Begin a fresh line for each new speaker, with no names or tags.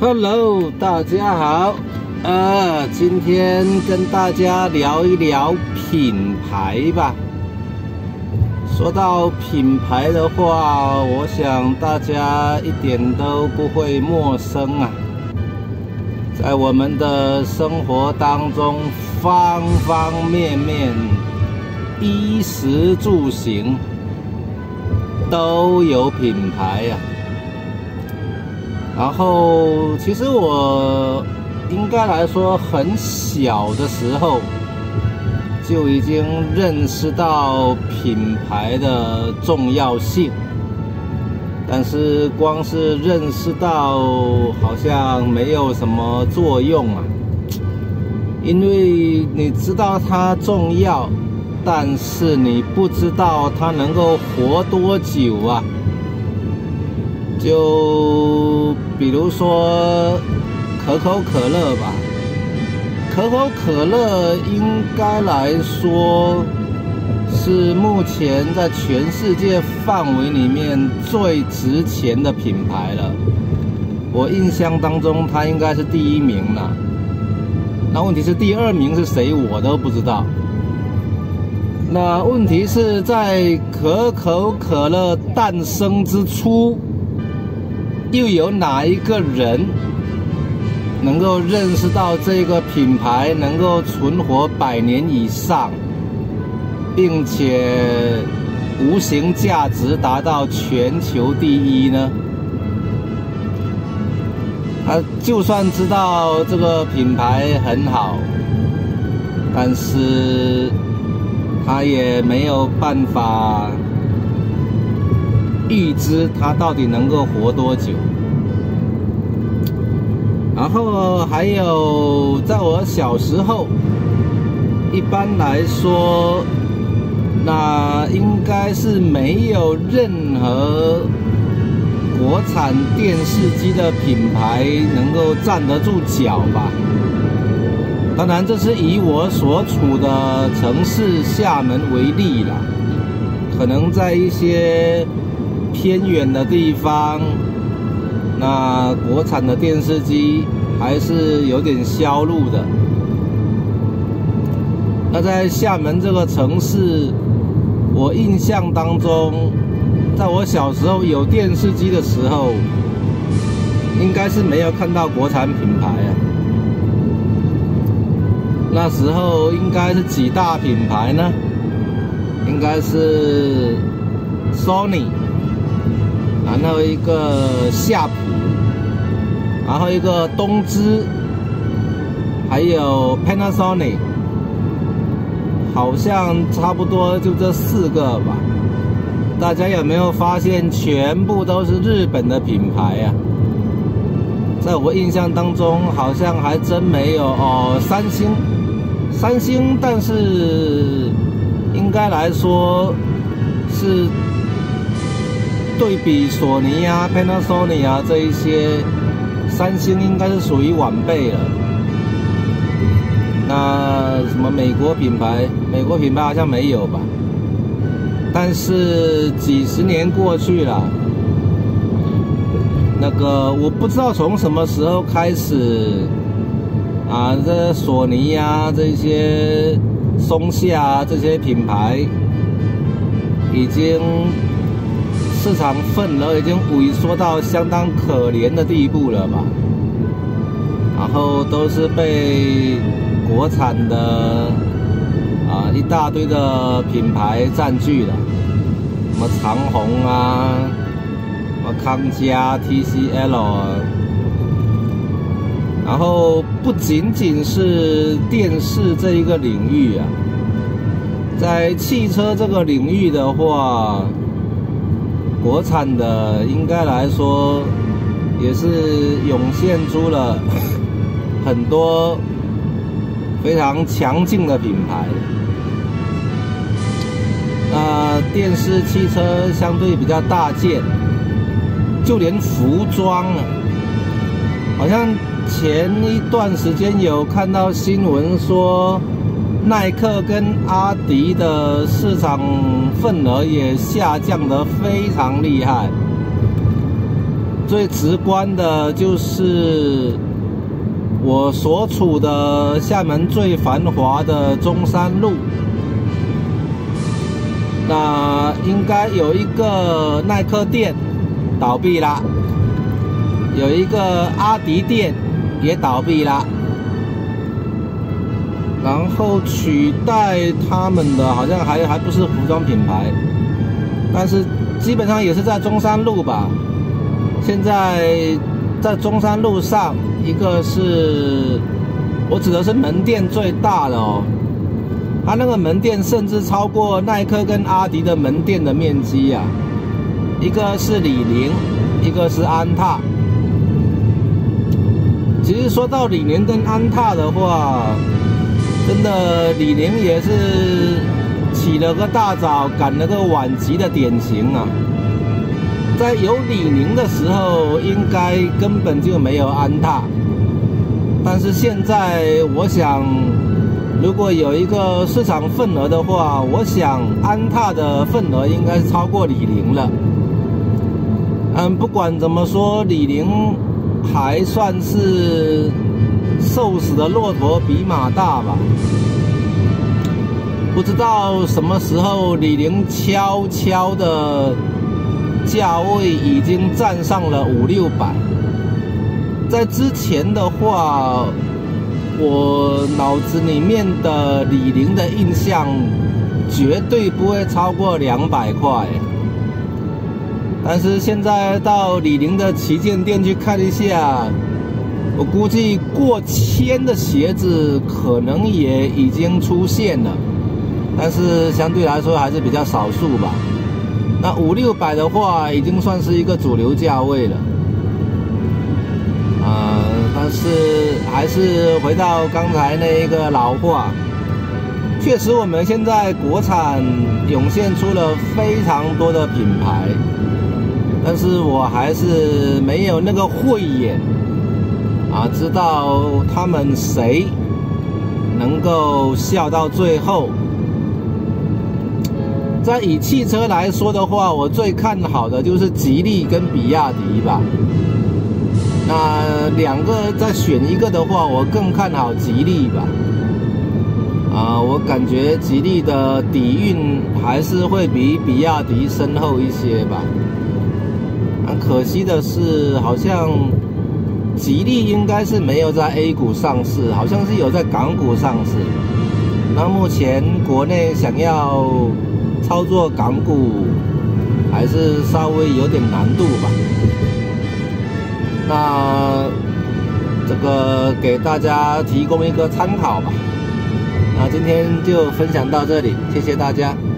Hello， 大家好。今天跟大家聊一聊品牌吧。说到品牌的话，我想大家一点都不会陌生啊。在我们的生活当中，方方面面，衣食住行都有品牌呀。然后，其实我应该来说，很小的时候就已经认识到品牌的重要性，但是光是认识到好像没有什么作用啊，因为你知道它重要，但是你不知道它能够活多久啊。就比如说可口可乐吧，可口可乐应该来说是目前在全世界范围里面最值钱的品牌了。我印象当中它应该是第1名了，那问题是第2名是谁我都不知道。那问题是在可口可乐诞生之初，又有哪一个人能够认识到这个品牌能够存活100年以上，并且无形价值达到全球第1呢？他就算知道这个品牌很好，但是他也没有办法预知它到底能够活多久。然后还有，在我小时候，一般来说，那应该是没有任何国产电视机的品牌能够站得住脚吧。当然，这是以我所处的城市厦门为例啦，可能在一些偏远的地方，那国产的电视机还是有点销路的。那在厦门这个城市，我印象当中，在我小时候有电视机的时候，应该是没有看到国产品牌啊。那时候应该是几大品牌呢？应该是 Sony， 然后一个夏普，然后一个东芝，还有 Panasonic， 好像差不多就这4个吧。大家有没有发现，全部都是日本的品牌啊？在我印象当中，好像还真没有哦。三星，但是应该来说是对比索尼啊、Panasonic 啊这一些，三星应该是属于晚辈了。那什么美国品牌好像没有吧？但是几十年过去了，那个我不知道从什么时候开始啊，这索尼啊，这些松下啊这些品牌，已经市场份额已经萎缩到相当可怜的地步了吧？然后都是被国产的一大堆的品牌占据了，什么长虹啊，什么康佳、TCL 啊。然后不仅仅是电视这一个领域啊，在汽车这个领域的话，国产的应该来说也是涌现出了很多非常强劲的品牌。那电视、汽车相对比较大件，就连服装啊，好像前一段时间有看到新闻说，耐克跟阿迪的市场份额也下降得非常厉害。 最直观的就是我所处的厦门最繁华的中山路，那应该有一个耐克店倒闭啦，有一个阿迪店也倒闭啦，然后取代他们的好像还不是服装品牌，但是基本上也是在中山路吧。现在在中山路上，一个是我指的是门店最大的哦，它那个门店甚至超过耐克跟阿迪的门店的面积啊。一个是李宁，一个是安踏。其实说到李宁跟安踏的话，真的李宁也是起了个大早，赶了个晚集的典型啊。在有李宁的时候，应该根本就没有安踏。但是现在，我想，如果有一个市场份额的话，我想安踏的份额应该是超过李宁了。不管怎么说，李宁还算是瘦死的骆驼比马大吧。不知道什么时候李宁悄悄的价位已经站上了500-600。在之前的话，我脑子里面的李宁的印象绝对不会超过200块。但是现在到李宁的旗舰店去看一下，我估计过1000的鞋子可能也已经出现了，但是相对来说还是比较少数吧。那500-600的话，已经算是一个主流价位了。但是还是回到刚才那一个老话，确实我们现在国产涌现出了非常多的品牌，但是我还是没有那个慧眼知道他们谁能够笑到最后。在以汽车来说的话，我最看好的就是吉利跟比亚迪吧。那两个再选一个的话，我更看好吉利吧。我感觉吉利的底蕴还是会比比亚迪深厚一些吧。可惜的是，好像吉利应该是没有在 A 股上市，好像是有在港股上市。那目前国内想要操作港股，还是稍微有点难度吧。那这个给大家提供一个参考吧。那今天就分享到这里，谢谢大家。